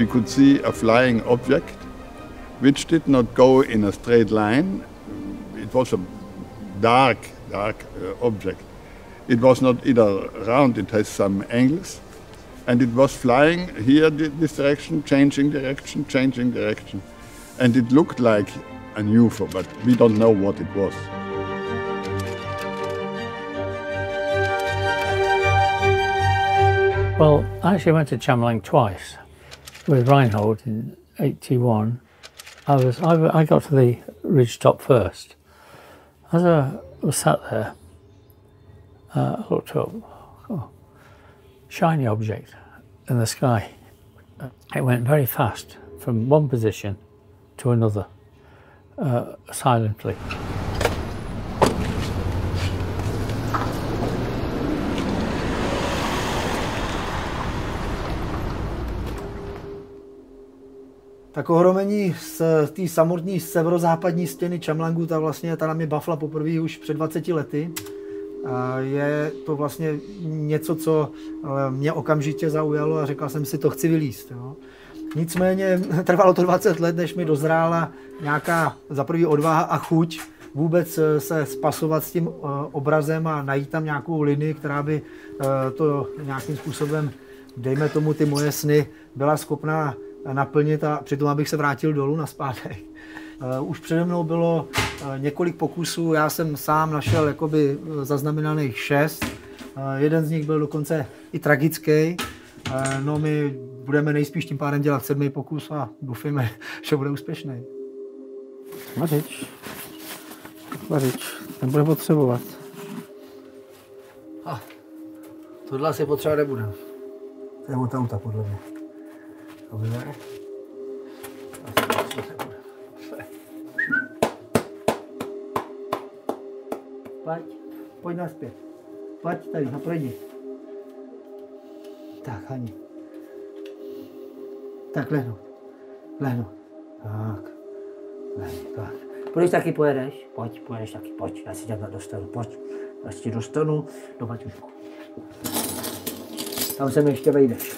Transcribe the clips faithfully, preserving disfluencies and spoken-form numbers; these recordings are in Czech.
we could see a flying object which did not go in a straight line. It was a dark, dark uh, object. It was not either round, it has some angles. And it was flying here this direction, changing direction, changing direction. And it looked like an U F O, but we don't know what it was. Well, I actually went to Chamlang twice with Reinhold in eighty-one. I was I, I got to the ridge top first. As I was sat there, uh, I looked up. Oh, shiny object in the sky. It went very fast from one position to another, uh, silently. Tak ohromení z té samotné severozápadní stěny Chamlangu, ta vlastně ta na mě bafla poprvé už před dvaceti lety. A je to vlastně něco, co mě okamžitě zaujalo a řekl jsem si, to chci vylízt. Jo. Nicméně trvalo to dvacet let, než mi dozrála nějaká za první odvaha a chuť vůbec se spasovat s tím obrazem a najít tam nějakou linii, která by to nějakým způsobem, dejme tomu ty moje sny, byla schopná naplnit a přitom abych se vrátil dolů nazpátek. Už přede mnou bylo několik pokusů, já jsem sám našel jakoby zaznamenaných šest. Jeden z nich byl dokonce i tragický. No my budeme nejspíš tím pádem dělat sedmý pokus a doufejme, že bude úspěšný. Vařič. Vařič, ten bude potřebovat. A tohle asi potřeba nebude. To je od auta podle mě. Dobře. Pojď, pojď naspět. Pojď tady, naproti. Tak, Hani. Tak, lehnout. Lehnout. Tak. Lehnout, tak. Půjdeš taky, pojedeš? Pojď, pojedeš taky, pojď. Já si tě dostanu, pojď. Já si tě dostanu do baťušku. Tam se mi ještě vejdeš.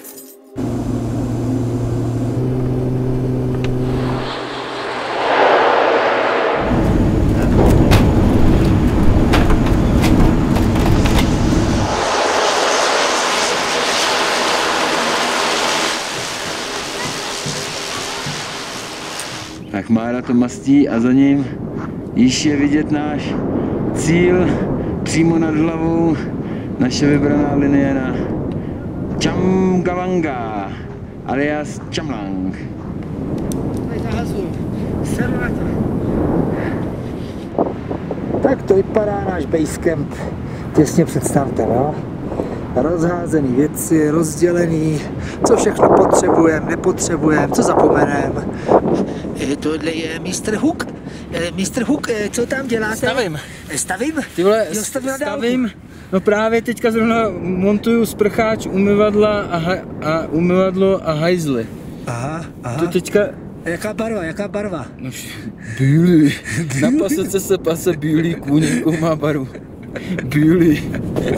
Tak Mára to mastí a za ním již je vidět náš cíl přímo nad hlavou, naše vybraná linie na Chamgawanga, alias Chamlang. Tak to vypadá náš basecamp těsně před startem, jo? Rozházený věci, rozdělený, co všechno potřebujeme, nepotřebujeme, co zapomeneme. Tohle je mistr Hook. mistr Hook, co tam děláte? Stavím. Stavím? Ty vole, jo, stavím, stavím. No právě teďka zrovna montuju sprcháč, umyvadla a, ha a umyvadlo a hajzly. Aha, aha. To teďka... Jaká barva, jaká barva? No, bílý. Na pasece se pase bílý kůň, jakou má barvu. Bílý.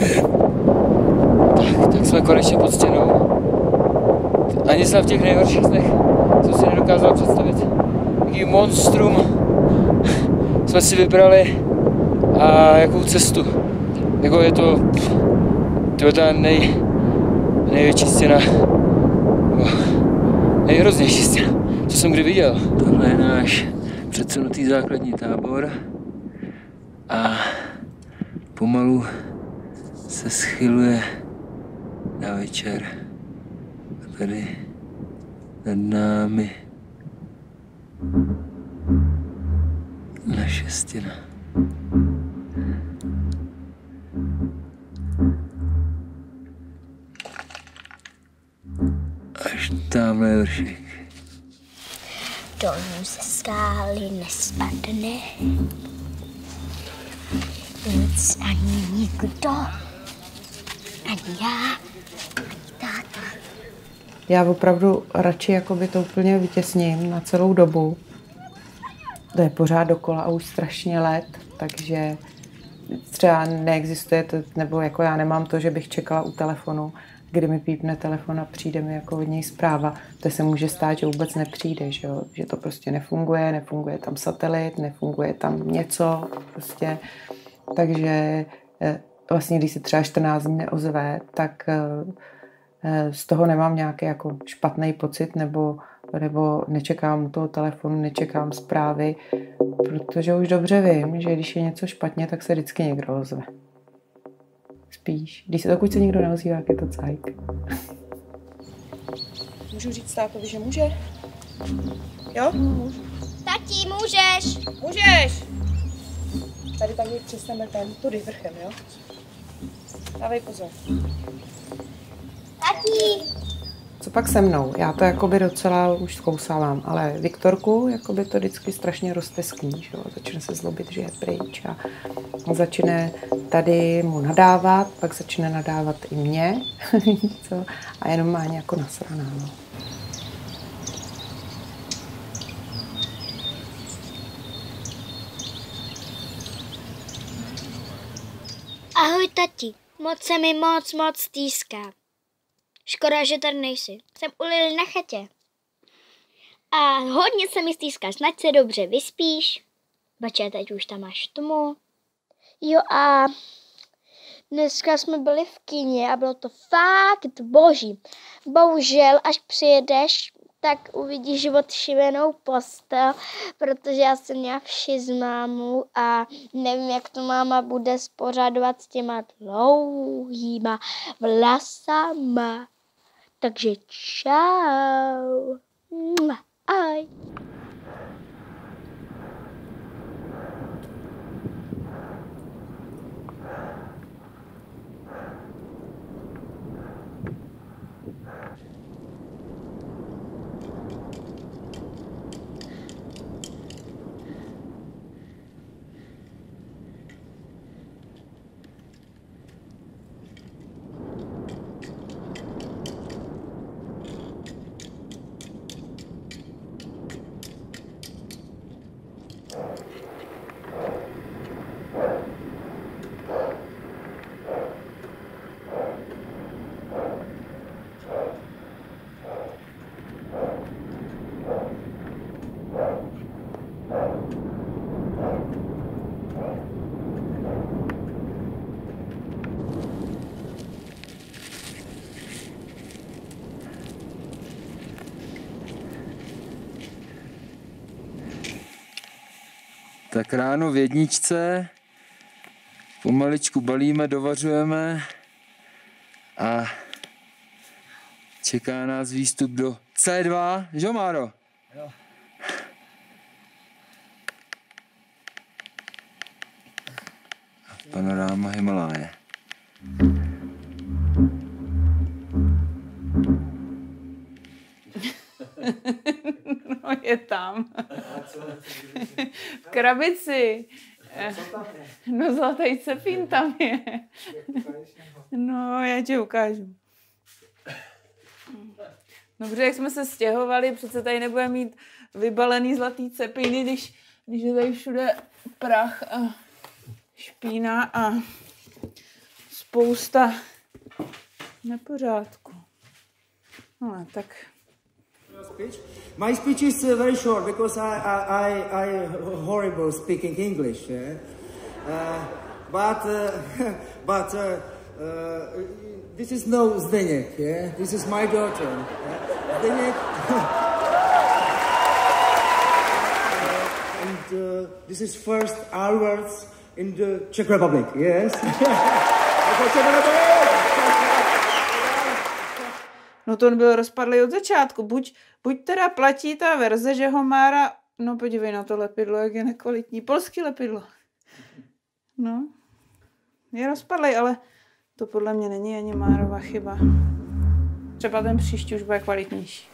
Tak, tak jsme konečně pod stěnou. Ani jsem v těch nejhorších snech, co si nedokázal představit. Jaký monstrum jsme si vybrali a jakou cestu. Jako je to, to je ta nej, největší stěna, nejhroznější stěna, co jsem kdy viděl. Tohle je náš předsunutý základní tábor a pomalu se schyluje na večer. A tady nad námi naše stěna. Až tamhle je vršek. Dolů ze skály nespadne nic ani nikdo, ani já, ani táta. Já opravdu radši jakoby to úplně vytěsním na celou dobu. To je pořád dokola a už strašně let, takže třeba neexistuje to, nebo jako já nemám to, že bych čekala u telefonu kdy mi pípne telefon a přijde mi jako od něj zpráva. To se může stát, že vůbec nepřijde, že, jo? Že to prostě nefunguje, nefunguje tam satelit, nefunguje tam něco prostě. Takže vlastně, když se třeba čtrnáct dní neozve, tak z toho nemám nějaký jako špatný pocit, nebo, nebo nečekám u toho telefonu, nečekám zprávy, protože už dobře vím, že když je něco špatně, tak se vždycky někdo ozve. Spíš. Když se dokud se nikdo neozývá, jak je to cajk. Můžu říct tátovi, že může? Jo? Můžu. Tati, můžeš! Můžeš! Tady takhle přesneme ten tudy vrchem, jo? Dávej pozor. Tati! Co pak se mnou? Já to jakoby docela už zkousávám, ale Viktorku jakoby to vždycky strašně rozteskní, že jo? Začne se zlobit, že je pryč a začne tady mu nadávat, pak začne nadávat i mě co? A jenom má nějakou nasraná. No. Ahoj tati, moc se mi moc moc stýská. Škoda, že tady nejsi. Jsem u Lily na chatě. A hodně se mi stýská, snad se dobře vyspíš. Bače, teď už tam máš tmu. Jo a dneska jsme byli v kině a bylo to fakt boží. Bohužel, až přijedeš, tak uvidíš odšivenou postel, protože já jsem měla vši z mámu a nevím, jak to máma bude spořadovat s těma dlouhýma vlasama. Takže čau. Ahoj. Tak ráno v jedničce pomaličku balíme, dovařujeme a čeká nás výstup do C dva, že Máro? Jo. Panoráma Himaláje. No je tam. V krabici. No zlatý cepín tam je. No já ti ukážu. Dobře, jak jsme se stěhovali, přece tady nebudeme mít vybalený zlatý cepíny, když, když je tady všude prach a špína a spousta nepořádku. No tak. My speech is uh, very short because I I I, I horrible speaking English. Yeah? Uh, but uh, but uh, uh, this is no Zdeněk. Yeah, this is my daughter. Yeah? Zdeněk. And uh, this is first our words in the Czech Republic. Yes. No to on byl rozpadlý od začátku. Buď, buď teda platí ta verze, že Homára... No podívej na to lepidlo, jak je nekvalitní. Polský lepidlo. No. Je rozpadlý, ale to podle mě není ani Márova chyba. Třeba ten příští už bude kvalitnější.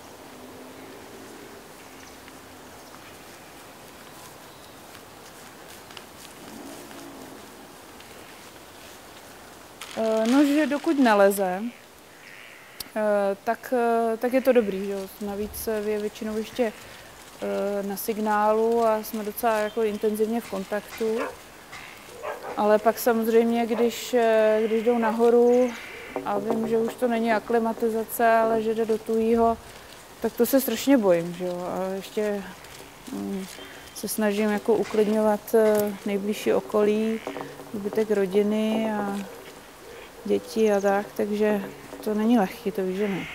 No, že dokud neleze, tak, tak je to dobrý, že? Navíc je většinou ještě na signálu a jsme docela jako intenzivně v kontaktu. Ale pak samozřejmě, když, když jdou nahoru, a vím, že už to není aklimatizace, ale že jde do tuhýho, tak to se strašně bojím, že jo. A ještě um, se snažím jako uklidňovat nejbližší okolí, zbytek rodiny a děti a tak, takže to není lehký, to víš, že ne.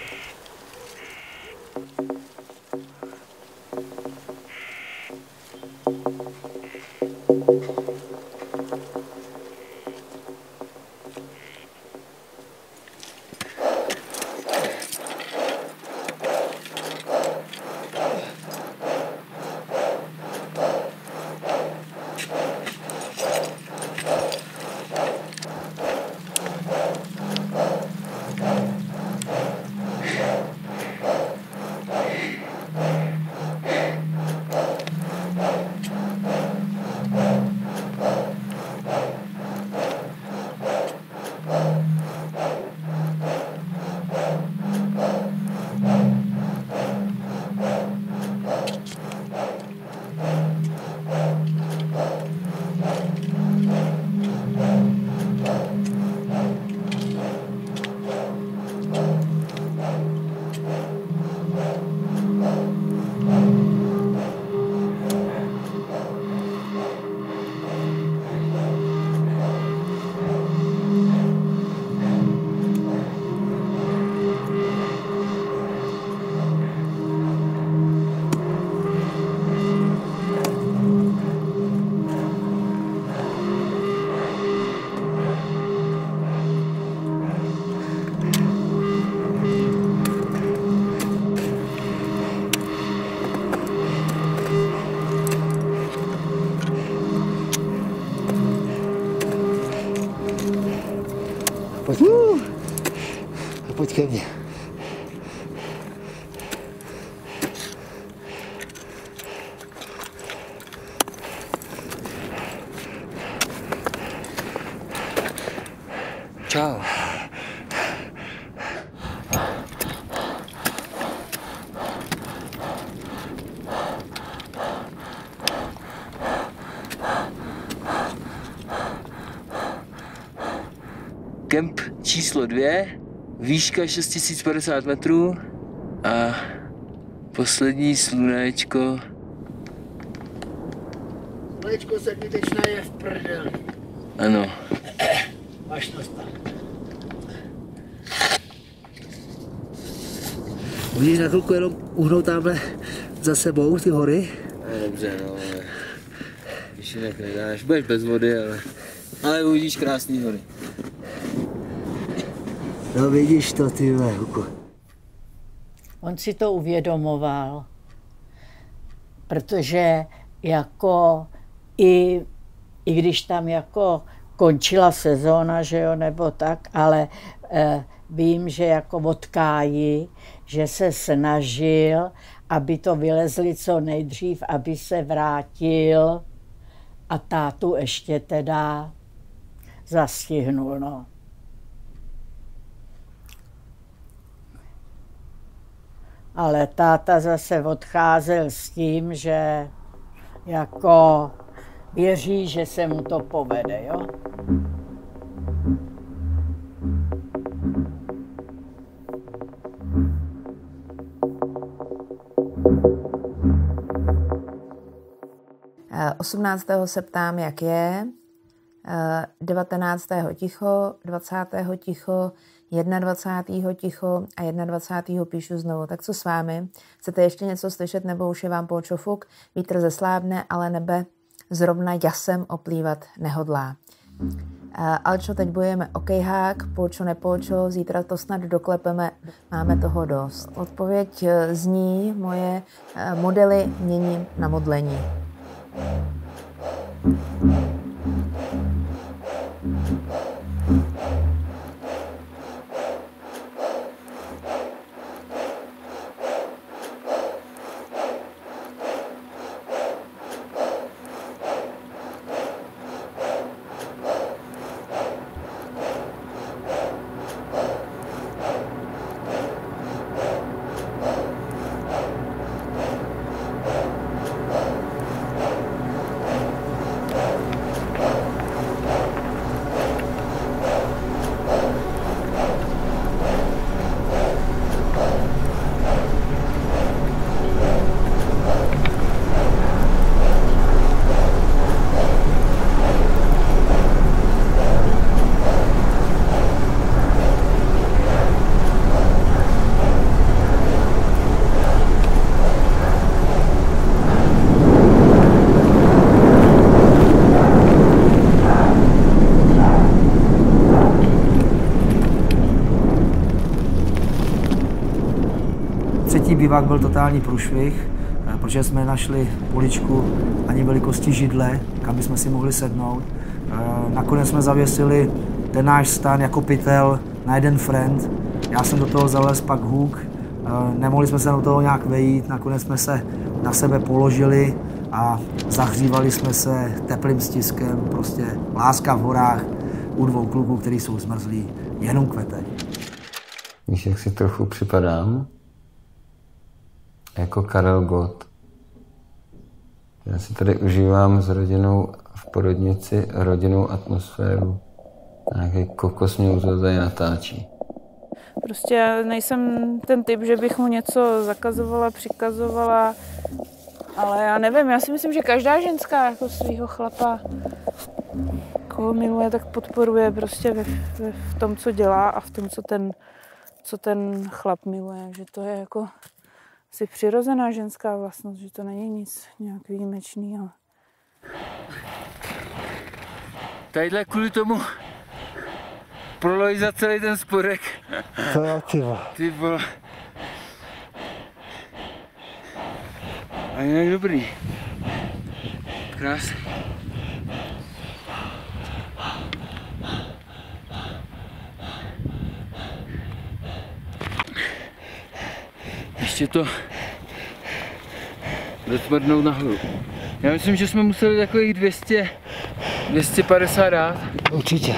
Pojď. Uh, pojď ke mně. Čau. Kemp číslo dvě, výška šest tisíc padesát metrů a poslední slunečko. Slunečko sedmitečná je v prdeli. Ano. Máš to stát. Můžeš na chvilku jenom uhnout tamhle za sebou ty hory? No, dobře, no, ale když jinak nedáš, budeš bez vody, ale, ale uvidíš krásný hory. No vidíš to, ty Huku. On si to uvědomoval, protože jako i, i když tam jako končila sezóna, že jo, nebo tak, ale eh, vím, že jako od Káji, že se snažil, aby to vylezli co nejdřív, aby se vrátil a tátu ještě teda zastihnul, no. Ale táta zase odcházel s tím, že jako věří, že se mu to povede, jo? osmnáctého se ptám, jak je, devatenáctého ticho, dvacátého ticho, dvacátého ticho a dvacátého píšu znovu. Tak co s vámi? Chcete ještě něco slyšet, nebo už je vám polčofuk? Vítr zeslábne, ale nebe zrovna jasem oplývat nehodlá. Ale čo teď bojujeme okejhák, polčo nepolčo, zítra to snad doklepeme, máme toho dost. Odpověď zní, moje modely měním na modlení. Třetí bivák byl totální průšvih, protože jsme našli poličku ani velikosti židle, kam bychom si mohli sednout. Nakonec jsme zavěsili ten náš stan jako pytel na jeden friend. Já jsem do toho zalez pak huk. Nemohli jsme se do toho nějak vejít, nakonec jsme se na sebe položili a zahřívali jsme se teplým stiskem, prostě láska v horách u dvou kluků, kteří jsou zmrzlí, jenom kvete. Víš, jak si trochu připadám? Jako Karel Gott. Já si tady užívám s rodinou v porodnici rodinnou atmosféru. Nějaký kokos mě už tady natáčí. Prostě nejsem ten typ, že bych mu něco zakazovala, přikazovala, ale já nevím, já si myslím, že každá ženská jako svýho chlapa, koho miluje, tak podporuje prostě ve, ve, v tom, co dělá a v tom, co ten, co ten chlap miluje, že to je jako asi přirozená ženská vlastnost, že to není nic nějak výjimečného. Tadyhle kvůli tomu proloží za celý ten spodek. To jo, ty vole. Ty vole. A jinak dobrý. Krásný. Ještě to dotvrdnout nahoru. Já myslím, že jsme museli takových dvě stě, dvě stě padesát dát. Určitě.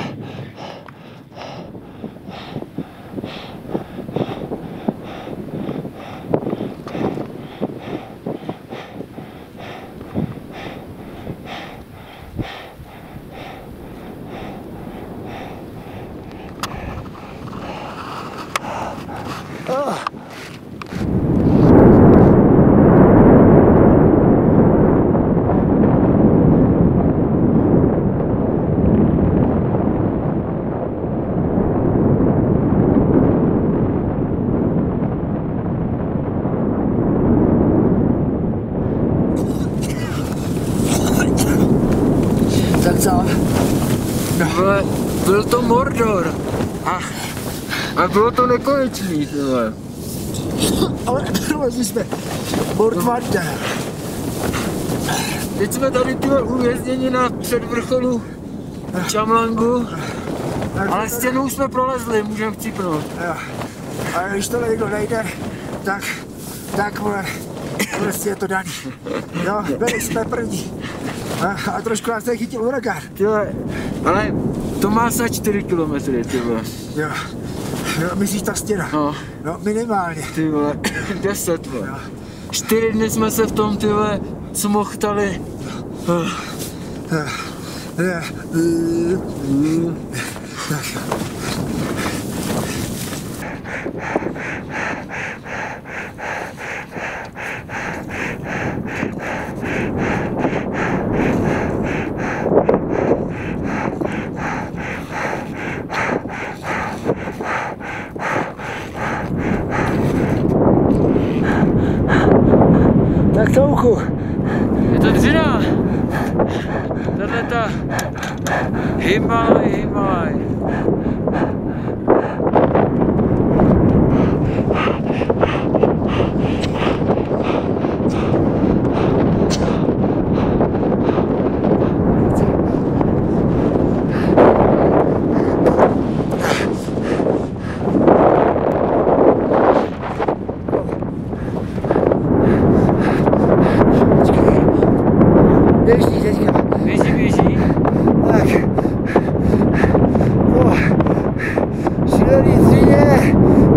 Tak co? Vole, byl to Mordor a, a bylo to nekonečný, tohle. Ale prolezli jsme Mordvarda. Teď jsme tady tyhle uvězněni na předvrcholu Chamlangu, ale stěnou jsme prolezli, můžeme chcípnout. Jo. A když to někdo nejde, tak, tak vole, prostě je to daný. Jo, byli jsme první. A, a trošku nás tady chytil huragán. Tyhle, ale to má za čtyři kilometry, ty vole. Jo. Jo, myslíš ta stěna? No. No, minimálně. Ty vole, deset, vole. Jo. Čtyři dny jsme se v tom, ty vole, smochtali. Oh. Tak. Tak to uchu. Je to dřina. Tahle ta Himalaj, Himalaj. Běží teďka. Běží, běží. Tak. No. Šílený dřině.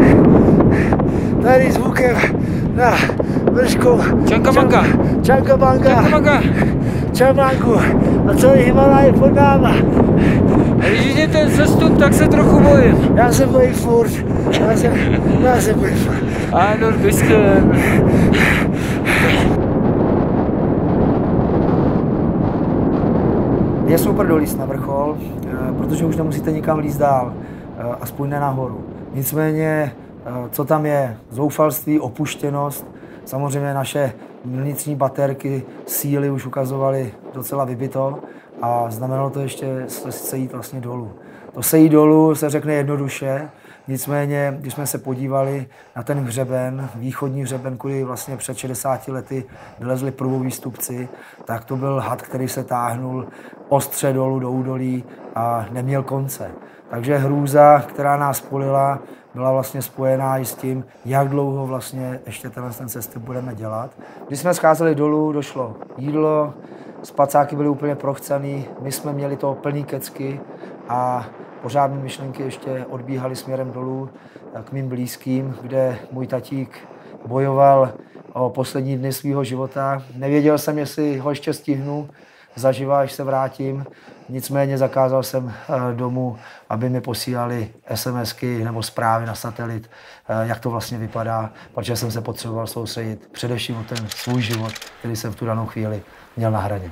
Tady zvukem na vršku. Čankamanga. Čankamanga. Čankamanga. Chamlangu. A celý Himalaj pod náma. A když vidíte ten sestup, tak se trochu bojím. Já se bojím furt. Já se, já se bojím furt. Ano, bisschen. Je super dolíst na vrchol, protože už nemusíte nikam líst dál, aspoň ne nahoru. Nicméně, co tam je? Zoufalství, opuštěnost, samozřejmě naše vnitřní baterky, síly už ukazovaly docela vybito a znamenalo to ještě se jít vlastně dolů. To se jít dolů se řekne jednoduše, Nicméně, když jsme se podívali na ten hřeben, východní hřeben, kudy vlastně před šedesáti lety vylezli prvovýstupci, tak to byl had, který se táhnul ostře dolů do údolí a neměl konce. Takže hrůza, která nás polila, byla vlastně spojená i s tím, jak dlouho vlastně ještě tenhle ten cesty budeme dělat. Když jsme scházeli dolů, došlo jídlo, spacáky byly úplně prochcený, my jsme měli toho plný kecky a pořádné myšlenky ještě odbíhaly směrem dolů k mým blízkým, kde můj tatík bojoval o poslední dny svého života. Nevěděl jsem, jestli ho ještě stihnu zaživa, až se vrátím. Nicméně zakázal jsem domů, aby mi posílali SMSky nebo zprávy na satelit, jak to vlastně vypadá, protože jsem se potřeboval soustředit především o ten svůj život, který jsem v tu danou chvíli měl na hraně.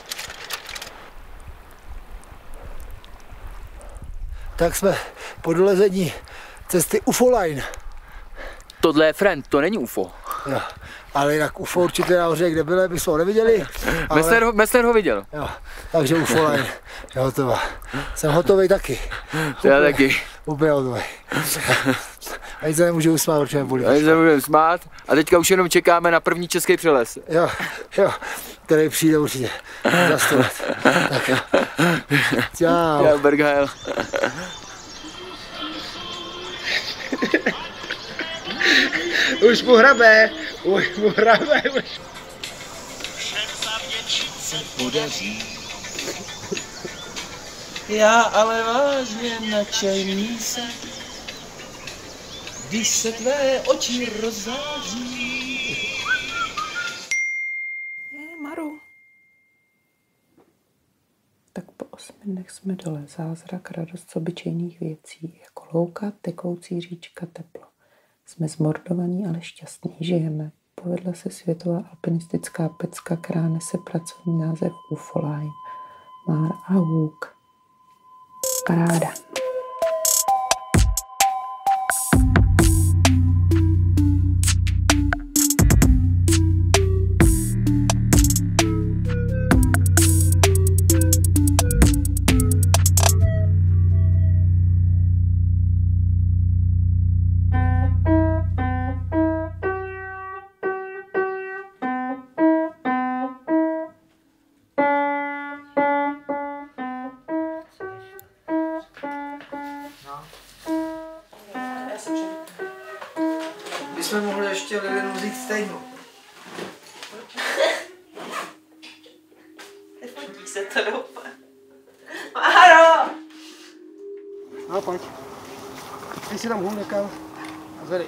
Tak jsme po dolezení cesty U F O Line. Tohle je friend, to není U F O. Jo, ale jinak U F O určitě nahoře, kde byli, my jsme ho neviděli. Ale... Messner, ho, Messner ho viděl. Jo, takže U F O Line je hotová. Jsem hotový taky. Já taky. Úplně hotový. Ani se nemůžu usmát, určitě bolí. Ani se nemůžu smát a teďka už jenom čekáme na první český přeles. Jo, jo, který přijde určitě za sto let. Tak, čau. Čau, Bergheil. Už mu hrabe, už mu hrabe, už. Všem zavděčit se podaří. Já ale vážně nadšený jsem, když se tvé oči rozzáří. Je, Maru. Tak po osmi dnech jsme dole. Zázrak, radost z obyčejných věcí, jako louka, tekoucí říčka, teplo. Jsme zmordovaní, ale šťastní, žijeme. Povedla se světová alpinistická pecka, která nese pracovní název U F O Line. Már a Hůk. Paráda. Bychom mohli ještě Lilinu vzít stejnou. Nefotí se to doufá. Máro! No, pojď. Ty si tam hůl nekal a zvedej.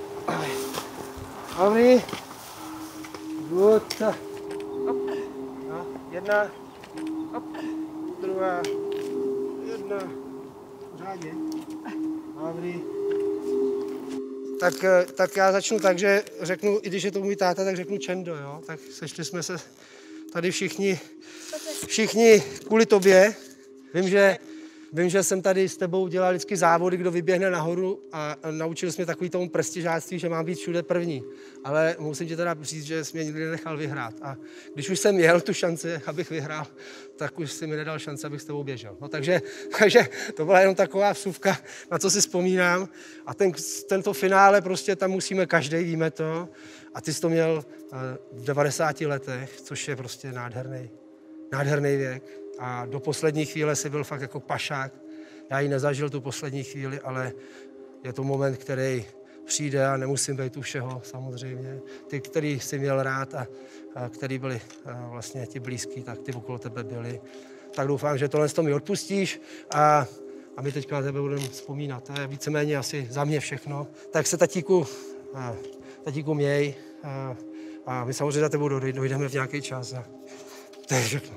Dobrý. Good. No, jedna. Hop. Druhá. Jedna. Pořádně. Dobrý. Tak, tak já začnu tak, že řeknu, i když je to můj táta, tak řeknu Čendo, jo? Tak sešli jsme se tady všichni, všichni kvůli tobě. Vím, že, vím, že jsem tady s tebou dělal vždycky závody, kdo vyběhne nahoru a naučil jsi mě takový tomu prestižáctví, že mám být všude první. Ale musím ti teda říct, že jsi mě nikdy nenechal vyhrát. A když už jsem měl tu šanci, abych vyhrál, tak už si mi nedal šanci, abych s tebou běžel. No, takže, takže to byla jenom taková vsuvka, na co si vzpomínám. A ten, tento finále prostě tam musíme každý, víme to. A ty jsi to měl v devadesáti letech, což je prostě nádherný, nádherný věk. A do poslední chvíle si byl fakt jako pašák. Já ji nezažil tu poslední chvíli, ale je to moment, který přijde a nemusím být u všeho samozřejmě. Ty, který jsi měl rád a, a který byli a vlastně ti blízký, tak ty okolo tebe byli. Tak doufám, že tohle z toho mi odpustíš a, a my teďka na tebe budeme vzpomínat. To je víceméně asi za mě všechno. Tak se tatíku, a, tatíku měj a, a my samozřejmě za tebou dojdeme v nějaký čas. A to je všechno.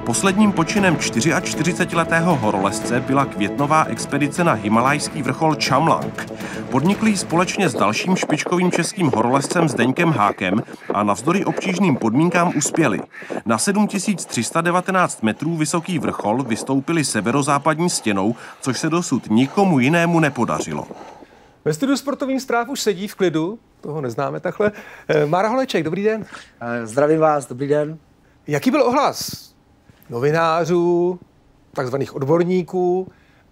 Posledním počinem čtyřiačtyřicetiletého horolezce byla květnová expedice na himalajský vrchol Chamlang. Podnikli ji společně s dalším špičkovým českým horolezcem Zdeňkem Hákem a navzdory obtížným podmínkám uspěli. Na sedm tisíc tři sta devatenáct metrů vysoký vrchol vystoupili severozápadní stěnou, což se dosud nikomu jinému nepodařilo. Ve studiu Sportovních zpráv už sedí v klidu, toho neznáme takhle. Mára Holeček, dobrý den. Zdravím vás, dobrý den. Jaký byl ohlas novinářů, takzvaných odborníků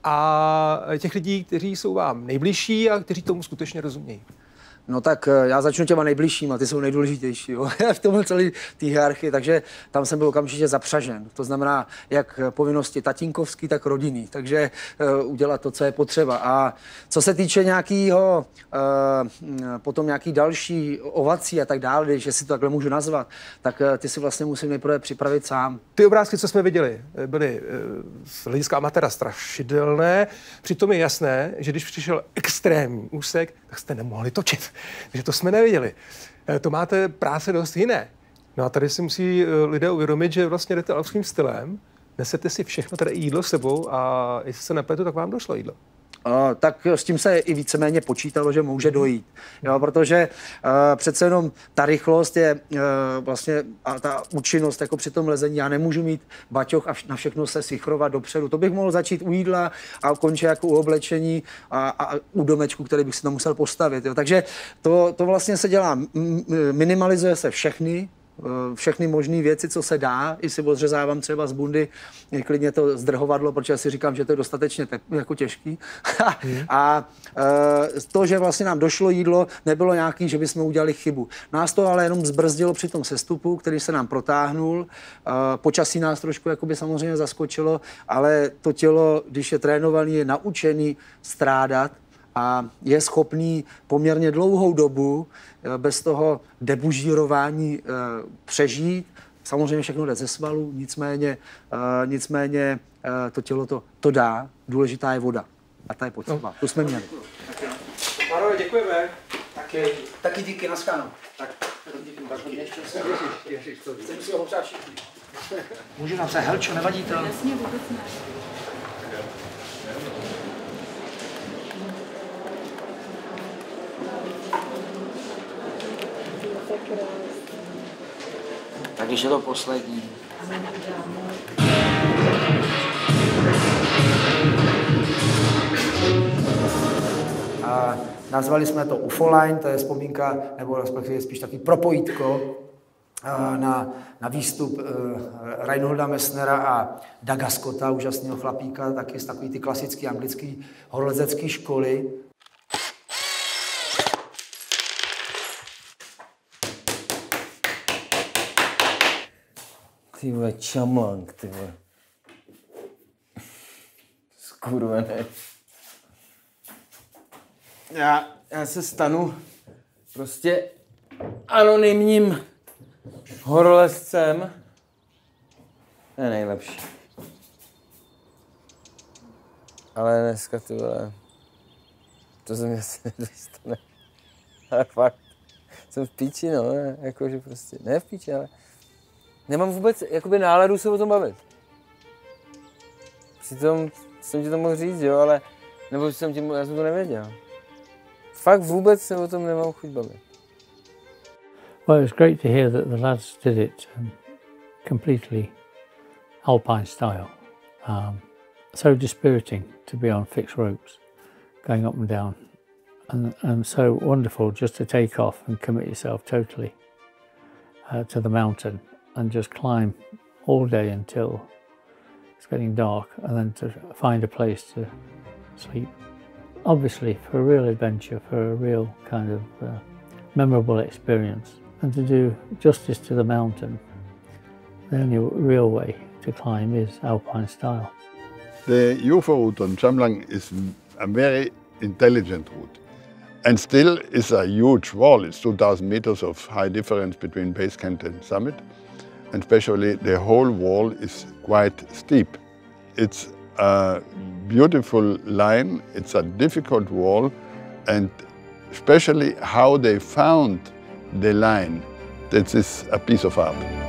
a těch lidí, kteří jsou vám nejbližší a kteří tomu skutečně rozumějí? No tak já začnu těma nejbližšíma, ty jsou nejdůležitější jo? v tomhle celé té hierarchii, takže tam jsem byl okamžitě zapřažen. To znamená, jak povinnosti tatínkovský, tak rodinný, takže uh, udělat to, co je potřeba. A co se týče nějakého, uh, potom nějaký další ovací a tak dále, když si to takhle můžu nazvat, tak uh, ty si vlastně musím nejprve připravit sám. Ty obrázky, co jsme viděli, byly uh, z hlediska amatéra strašidelné, přitom je jasné, že když přišel extrémní úsek, tak jste nemohli točit. Takže to jsme neviděli. To máte práce dost jiné. No a tady si musí lidé uvědomit, že vlastně jdete alpským stylem, nesete si všechno, tady jídlo s sebou a jestli se nepletu, tak vám došlo jídlo. Uh, tak s tím se i víceméně počítalo, že může dojít. Jo, protože uh, přece jenom ta rychlost je uh, vlastně a ta účinnost jako při tom lezení. Já nemůžu mít baťoch a na všechno se sichrovat dopředu. To bych mohl začít u jídla a končit jako u oblečení a, a u domečku, který bych si tam musel postavit. Jo. Takže to, to vlastně se dělá, minimalizuje se všechny, všechny možné věci, co se dá, i si odřezávám třeba z bundy klidně to zdrhovadlo, protože si říkám, že to je dostatečně tep, jako těžký. hmm. A e, to, že vlastně nám došlo jídlo, nebylo nějaký, že bychom udělali chybu. Nás to ale jenom zbrzdilo při tom sestupu, který se nám protáhnul. E, počasí nás trošku jakoby samozřejmě zaskočilo, ale to tělo, když je trénovaný, je naučený strádat a je schopný poměrně dlouhou dobu bez toho debužírování e, přežít. Samozřejmě všechno jde ze svalu, nicméně, e, nicméně e, to tělo to, to dá. Důležitá je voda. A ta je potřeba. No. Tu jsme měli. Máro, děkujeme. Taky, taky díky, naschánou. Tak, díky. Můžu napsat Helčo, nevadí to? Jasně, vůbec ne. Tak když je to poslední. A nazvali jsme to Ufoline, to je vzpomínka, nebo respektive spíš taky propojítko na, na výstup uh, Reinholda Messnera a Douga Scotta, úžasného chlapíka, taky z takový ty klasické anglické horolezecké školy. Ty vole, Chamlang, ty vole. Skurvený. Já, já se stanu prostě anonymním horolezcem. To je nejlepší. Ale dneska, ty vole, to se mě asi nedostane. Ale fakt, jsem v píči, no, jakože prostě, ne v píči, ale nemám vůbec jakoby náladu se o tom bavit. Přitom jsem ti to mohl říct, jo, ale nebo jsem ti, já jsem to nevěděl. Fakt vůbec se o tom nemám chuť bavit. Well, it was great to hear that the lads did it um, completely alpine style. Um, so dispiriting to be on fixed ropes, going up and down, and, and so wonderful just to take off and commit yourself totally uh, to the mountain and just climb all day until it's getting dark, and then to find a place to sleep. Obviously, for a real adventure, for a real kind of uh, memorable experience, and to do justice to the mountain, the only real way to climb is alpine style. The U F O route on Chamlang is a very intelligent route, and still is a huge wall. It's two thousand meters of high difference between base camp and summit, and especially the whole wall is quite steep. It's a beautiful line, it's a difficult wall, and especially how they found the line, that is a piece of art.